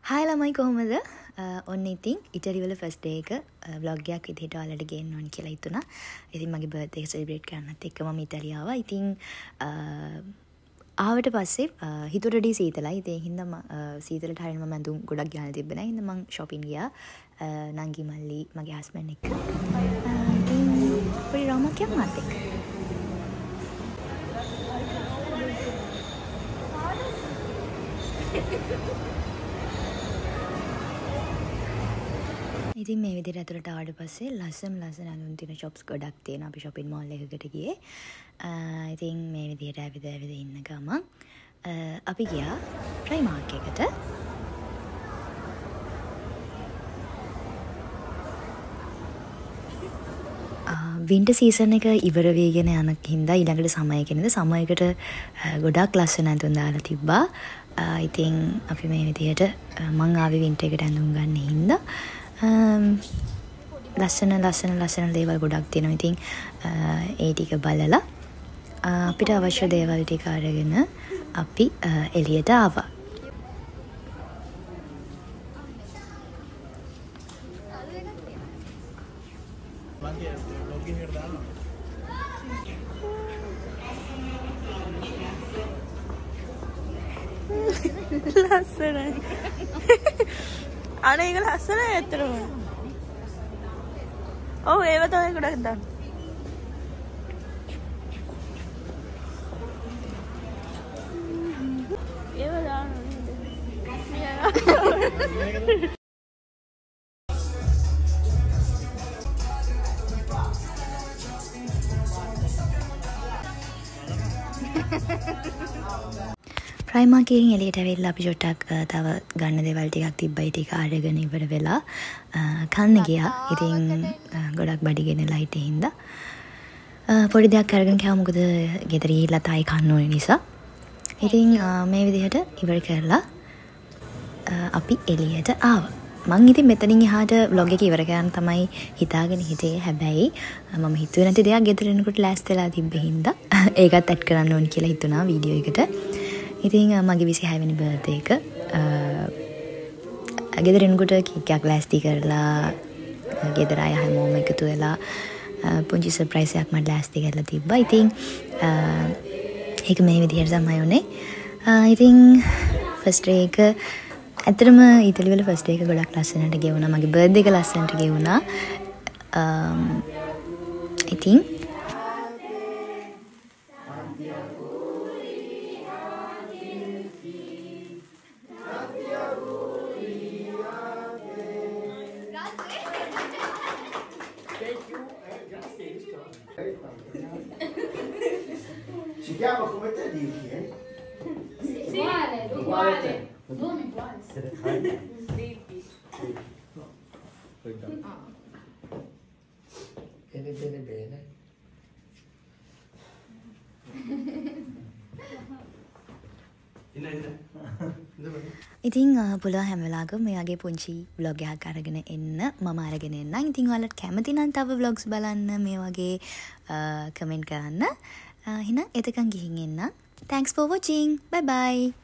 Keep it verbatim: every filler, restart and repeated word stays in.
Hi ළමයි කොහොමද? ඔන්න ඉතින් ඉටලි වල ෆස්ට් ඩේ එක vlog එකක් විදිහට ඔයාලට ගේන්න ඕන කියලා හිතුණා. ඉතින් මගේ බර්ත්ඩේ එක සෙලිබ්‍රේට් කරන්නත් එක්ක මම ඉටලිය ආවා. ඉතින් ආවට පස්සේ හිතුවට ඩී සීතලයි. ඉතින් හින්දා සීතලට හරියම මම ඇඳුම් ගොඩක් ගහලා තිබ්බේ නැහැ. හින්දා මම shopping ගියා. නංගි මල්ලි මගේ හස්බන්ඩ් එක්ක. ඉතින් පොඩි රාමයක් යන්න මාත් එක්ක. ඉතින් මේ විදිහට ඇතුළට ආවට පස්සේ ලස්සන ලස්සන අඳුන් තියෙන shops ගොඩක් තියෙනවා. අපි shopping mall එකකට ගියේ. ඉතින් මේ විදිහට ඇවිද ඇවිද ඉන්න ගමන් අපි ගියා Primark එකට. වින්ටර් සීසන් එක ඉවර වෙගෙන යන හින්දා ඊළඟට සමය කෙනෙද සමයකට ගොඩක් ලස්සන අඳුන් දාලා තිබ්බා. ඉතින් අපි මේ විදිහට මං ආවේ වින්ටර් එකට අඳුන් ගන්න හින්දා ලස්සන ලස්සන ලස්සන දේවල් ගොඩක් තියෙනවා. ඉතින් ඒ ටික බලලා අපිට අවශ්‍ය දේවල් ටික අරගෙන අපි එළියට ආවා. ලස්සනයි. අනේ ඒක ලස්සනයි ඇත්තටම. ඔව් ඒව තමයි ගොඩක් දාන්න. ඒව දාන්න ඕනේ. Primark එකෙන් එළියට ඇවිල්ලා අපි චොට්ටක් තව ගන්න දේවල් ටිකක් තිබ්බයි ටික අරගෙන ඉවර වෙලා කන්න ගියා. ඉතින් ගොඩක් බඩගිනිලා හිටියේ හින්දා පොඩි දෙයක් අරගෙන කෑවා. මොකද ගෙදර ගිහිල්ලා තායි කන්න ඕනේ නිසා. ඉතින් මේ විදිහට ඉවර කරලා අපි එළියට ආවා. මං ඉතින් මෙතනින් එහාට vlog එක ඉවර කරන්න තමයි හිතාගෙන හිටියේ. හැබැයි මම හිතුවේ නැති දෙයක් ගෙදර එනකොට ලෑස්තිලා තිබ්බේ හින්දා ඒකත් ඇඩ් කරන්න ඕන කියලා හිතුණා වීඩියෝ එකට. ඉතින් මගේ විසිහය වෙනි බර්ත්ඩේ එක ගෙදර එනකොට කේක් එකක් ලෑස්ති කරලා ගෙදර අය හැමෝම එකතු වෙලා පුංචි සර්ප්‍රයිස් එකක් මට ලෑස්ති කරලා තිබ්බා. ඉතින් ඒක මේ විදිහට තමයි උනේ. ඉතින් ෆස්ට් ඩේ එක ඇත්තටම ඉතාලි වල ෆස්ට් ඩේ එක ගොඩක් ලස්සනට ගෙවුණා. මගේ බර්ත්ඩේ එක ලස්සනට ගෙවුණා. ඉතින් Si chiama come te Dilki, eh? Sì, uguale, uguale. Nome uguale. Dilki. No. Bene, bene, bene. ඉතින් පුළුවන් හැම වෙලාවකම මෙයාගේ පුංචි vlog එකක් අරගෙන එන්න මම අරගෙන එන්නම්. ඉතින් ඔයාලට කැමති නම් තව vlogs බලන්න මේ වගේ කමෙන්ට් කරන්න. එහෙනම් එතකන් ගිහින් එන්න. Thanks for watching. Bye bye.